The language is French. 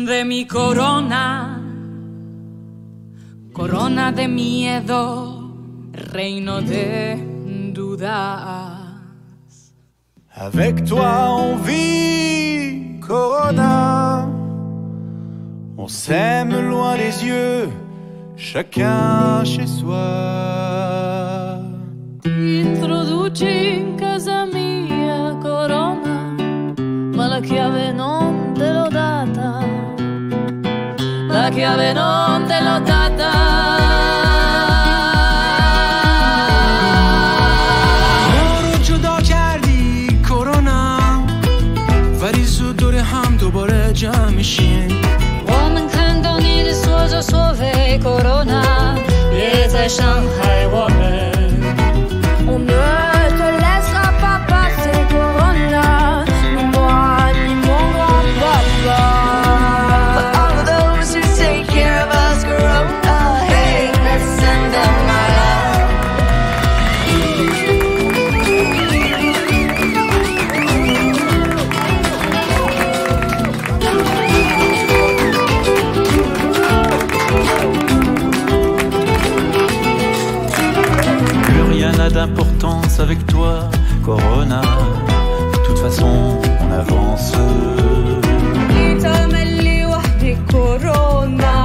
de mi corona, corona de miedo, reino de dudas. Avec toi on vit, Corona. On s'aime loin des yeux, chacun chez soi. Introduci in casa mia, Corona, ma la chiave non te l'ho data. La chiave non te l'ho data. ما رو جدا کردی کرونا، ولی زود دور هم دوباره جمع میشیم. 我们看到你的所作所为，Corona，别再伤害我们。On ne te laissera pas passer, Corona, ni moi ni mon grand-papa. For all of those who take care of us, Corona, hey, let's send them our love. Plus rien n'a d'importance avec toi, Corona. De toute façon, on avance. تعمل لي وحدي كورونا